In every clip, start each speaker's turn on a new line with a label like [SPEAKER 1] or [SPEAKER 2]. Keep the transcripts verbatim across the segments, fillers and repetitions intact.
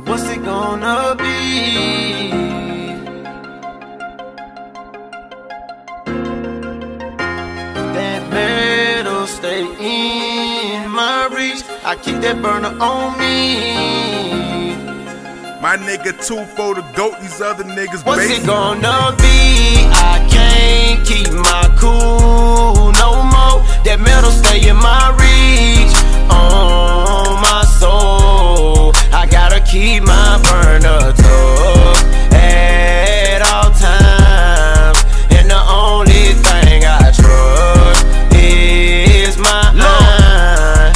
[SPEAKER 1] What's it gonna be? That metal stay in my reach. I keep that burner on me.
[SPEAKER 2] My nigga two for the goat, these other niggas
[SPEAKER 1] What's
[SPEAKER 2] basic.
[SPEAKER 1] it gonna be? I can't keep my cool no more. That metal stay in my reach. On my soul, I gotta keep my burner tough at all times. And the only thing I trust is my mind.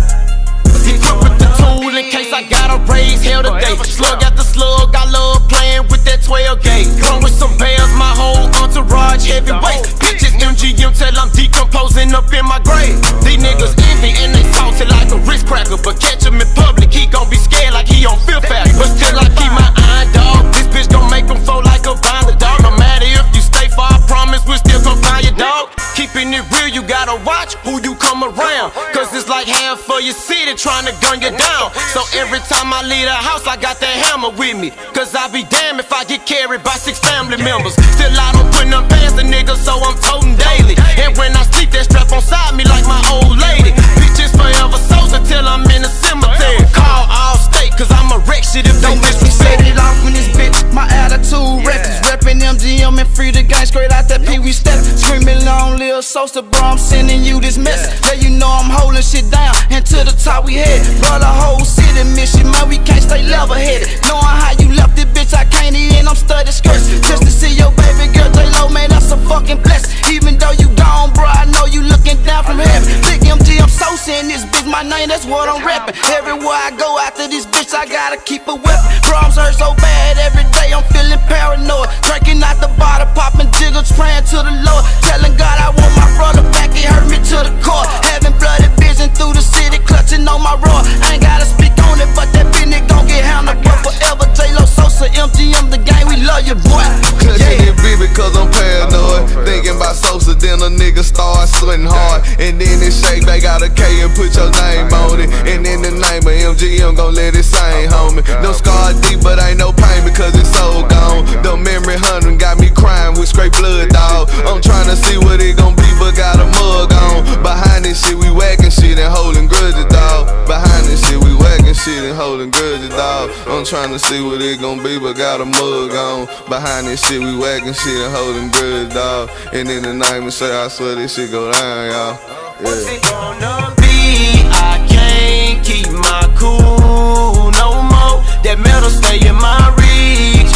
[SPEAKER 1] Equipped with the tool in case I gotta raise hell today. Slug after slug, I love playing with that twelve gauge. Come with some bells, my whole entourage heavyweight. Bitches M G M till I'm decomposing up in my grave. These niggas envy and they salty like a wrist cracker, but catch him in public, he gon' be scared like he on Fifth Avenue. But still I keep my iron dog. This bitch gon' make him fall like a binder dog. No matter if you stay far, I promise we'll still gon' find your dog. Keeping it real, you gotta watch who you come around, cause it's like half of your city trying to gun you down. So every time I leave the house, I got that hammer with me, cause I be damned if I get carried by six family members. Still I don't put them past the niggas, so I'm toting daily. And when I sleep, that strap on side me like my old lady. Bitches forever Sosa till I'm in the cemetery. Call all state, cause I'm a wreck shit if they disrespect.
[SPEAKER 3] Set it off in this bitch, my attitude reckless. Reppin' M G M and free the gang straight out that Pee Wee step. Screaming long live Sosa, bro, I'm sending you this mess. Let you know I'm holding shit down, and to the top we head. Bro, the whole city miss you, man, we can't stay level headed. Knowing how you left this bitch, I can't eat, I'm studying skirts. Just to see your baby girl, J-Lo, man, that's a fucking bless. Even though you gone, bro, I know you looking down from heaven. Big M G, I'm Sosa in this bitch, my name, that's what I'm rapping. Everywhere I go after this bitch, I gotta keep a weapon. Problems hurt so bad every day, I'm feeling paranoid. Drinking out the bottle, popping jiggles, praying to the Lord. Telling God I want my brother back, it hurt me to the core. Having bloody vision through the city, clutching on my roar. I ain't gotta speak on it, but that business gon' get handled. But forever, J-Lo, Sosa, M G M, the gang, we love you, boy.
[SPEAKER 4] Clutching it big because I'm paranoid. Thinking about Sosa, then a nigga start sweating hard. And then it shake, they got a K and put your name on it. And in the name of M G M, gon' let it sing, homie. No scar deep, but ain't no pain because it's so gone. The memory hunting got me crying with straight blood, dog. I'm tryna see what it gon' be, but got a mug on. Behind this shit, we whacking shit and holding grudges, dog. Behind this shit, we whacking shit and holding grudges, dog. I'm tryna see what it gon' be, but got a mug on. Behind this shit, we whacking shit and holding grudges, dog. And in the name of say, I swear this shit go down, y'all.
[SPEAKER 1] What's it gonna be? I can't keep my cool no more. That metal stay in my reach.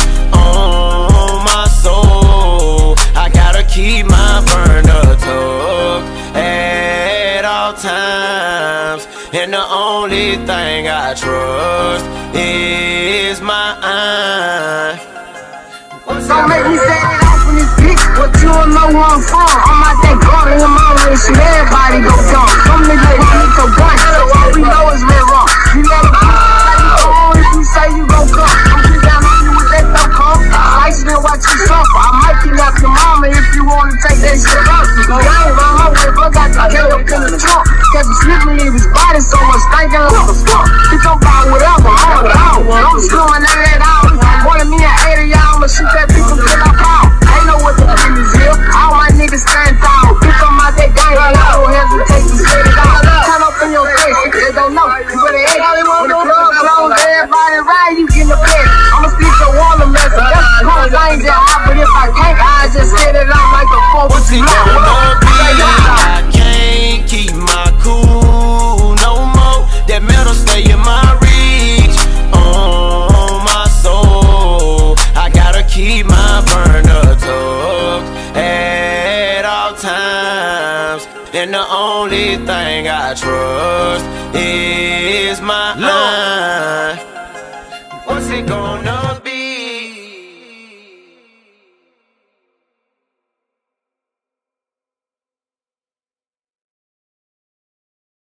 [SPEAKER 1] On my soul, I gotta keep my burner tucked at all times. And the only thing I trust is my eye.
[SPEAKER 5] Don't make me set it off in this bitch, but you don't know where I'm from. I'm out that garden with my way, shit, everybody go dumb. Some niggas want me to gun, so all we know is red wrong. You let it go, let it go on if you say you gon' come. I'm get down on you with that thumb come. Slice it and watch you suffer. I might kidnap your mama if you wanna take that shit up. I ain't run my way, but got the kill up in the trunk. Cause he slippery in his body so much, thinking like a skunk. He gon' buy whatever, all it out. I'm screwing none of that out. Wanted me an eighty, y'all, I'ma shoot that people till I fall. Ain't know what the fuck is here. All my niggas stand tall. Bitch, I'm out that gang, and I don't hesitate to set it out. Turn up in your face, they don't know. You better hate it. When the club close, everybody ride, you get the bed. I'ma speak to Warner message. That's the cause I ain't that hot, but if I can't, I just set it out like the four.
[SPEAKER 1] What's it gonna be? I can't keep my cool no more. That metal stay in my reach. On my soul, I gotta keep my burner tucked at all times. And the only thing I trust is my eye. What's it gonna